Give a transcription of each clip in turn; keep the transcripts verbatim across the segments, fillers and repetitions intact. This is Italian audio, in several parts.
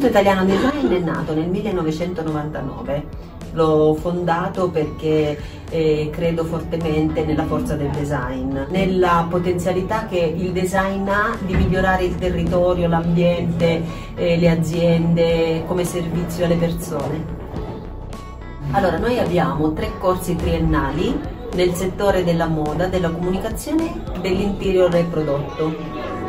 L'Istituto Italiano Design è nato nel millenovecentonovantanove. L'ho fondato perché eh, credo fortemente nella forza del design, nella potenzialità che il design ha di migliorare il territorio, l'ambiente, eh, le aziende come servizio alle persone. Allora, noi abbiamo tre corsi triennali nel settore della moda, della comunicazione e dell'interior e prodotto.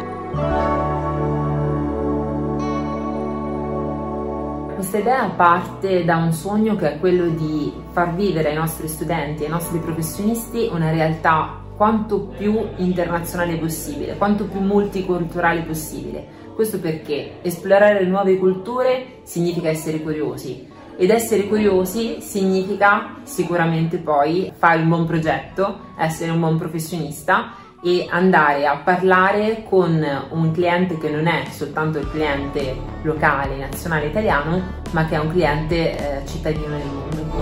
Questa idea parte da un sogno che è quello di far vivere ai nostri studenti e ai nostri professionisti una realtà quanto più internazionale possibile, quanto più multiculturale possibile. Questo perché esplorare le nuove culture significa essere curiosi ed essere curiosi significa sicuramente poi fare un buon progetto, essere un buon professionista e andare a parlare con un cliente che non è soltanto il cliente locale, nazionale italiano, ma che è un cliente eh, cittadino del mondo.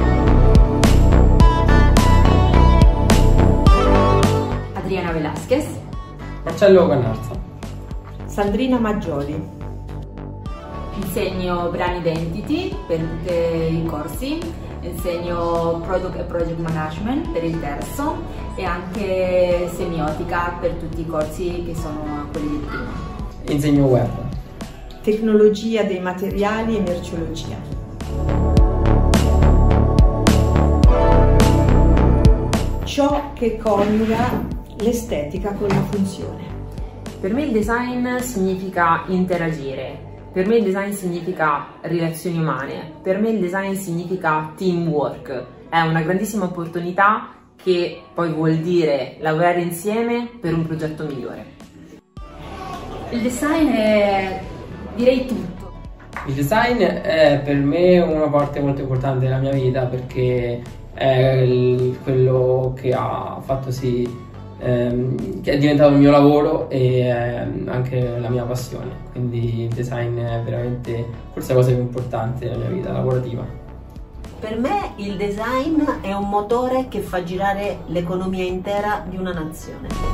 Adriana Velasquez, Marcello Cannarza, Sandrina Maggioli. Insegno Brand Identity per tutti i corsi, insegno Product e Project Management per il terzo e anche Semiotica per tutti i corsi che sono quelli del primo. insegno web, Tecnologia dei materiali e merceologia. Ciò che coniuga l'estetica con la funzione. Per me il design significa interagire. Per me il design significa relazioni umane, per me il design significa teamwork, è una grandissima opportunità che poi vuol dire lavorare insieme per un progetto migliore. Il design è, direi, tutto. Il design è per me una parte molto importante della mia vita perché è il- quello che ha fatto sì ehm, che è diventato il mio lavoro e ehm, anche la mia passione, quindi il design è veramente forse la cosa più importante della mia vita lavorativa. Per me il design è un motore che fa girare l'economia intera di una nazione.